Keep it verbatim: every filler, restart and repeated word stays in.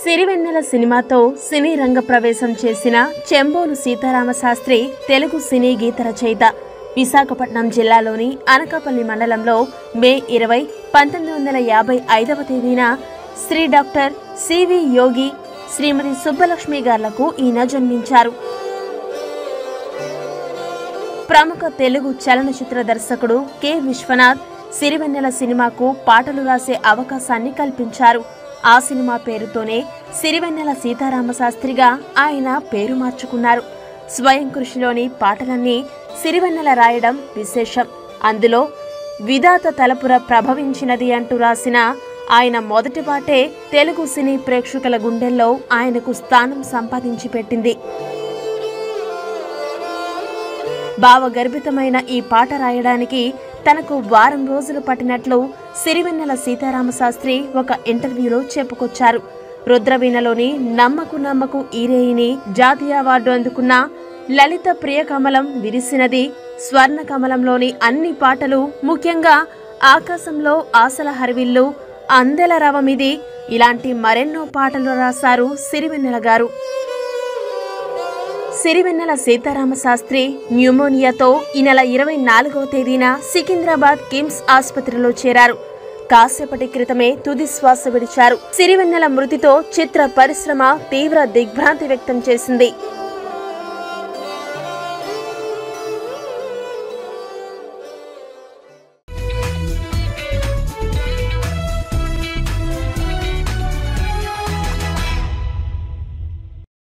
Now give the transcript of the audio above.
సిరివెన్నెల సినిమాతో సినీ రంగ ప్రవేశం చేసిన చెంబోలు సీతారామ శాస్త్రి తెలుగు సినీ గీత రచయిత. విశాఖపట్నం జిల్లాలోని అనకాపల్లి మండలంలో మే ఇరవై పంతొమ్మిది వందల యాభై ఐదవ తేదీన శ్రీ డాక్టర్ సివి యోగి, శ్రీమతి సుబ్బలక్ష్మి గార్లకు ఈయన జన్మించారు. ప్రముఖ తెలుగు చలనచిత్ర దర్శకుడు కె విశ్వనాథ్ సిరివెన్నెల సినిమాకు పాటలు రాసే అవకాశాన్ని కల్పించారు. ఆ సినిమా పేరుతోనే సిరివెన్నెల సీతారామ శాస్త్రిగా ఆయన పేరు మార్చుకున్నారు. స్వయం కృషిలోని పాటలన్నీ సిరివెన్నెల రాయడం విశేషం. అందులో విధాత తలపుర ప్రభవించినది అంటూ రాసిన ఆయన మొదటి పాటే తెలుగు సినీ ప్రేక్షకుల గుండెల్లో ఆయనకు స్థానం సంపాదించి పెట్టింది. భావగర్భితమైన ఈ పాట రాయడానికి తనకు వారం రోజులు పట్టినట్లు సిరివెన్నెల సీతారామ శాస్త్రి ఒక ఇంటర్వ్యూలో చెప్పుకొచ్చారు. రుద్రవీణలోని నమ్మకు నమ్మకు ఈరేయిని జాతీయ అవార్డు అందుకున్న లలిత ప్రియ కమలం విరిసినది, స్వర్ణ కమలంలోని అన్ని పాటలు, ముఖ్యంగా ఆకాశంలో ఆశల హరివిల్లు, అందెల రవమిది ఇలాంటి మరెన్నో పాటలు రాశారు సిరివెన్నెల గారు. సిరివెన్నెల సీతారామ శాస్త్రి న్యూమోనియాతో ఈ నెల ఇరవై నాలుగవ తేదీన సికింద్రాబాద్ కిమ్స్ ఆసుపత్రిలో చేరారు. కాసేపటి క్రితమే తుది శ్వాస విడిచారు. సిరివెన్నెల మృతితో చిత్ర పరిశ్రమ తీవ్ర దిగ్భ్రాంతి వ్యక్తం చేసింది.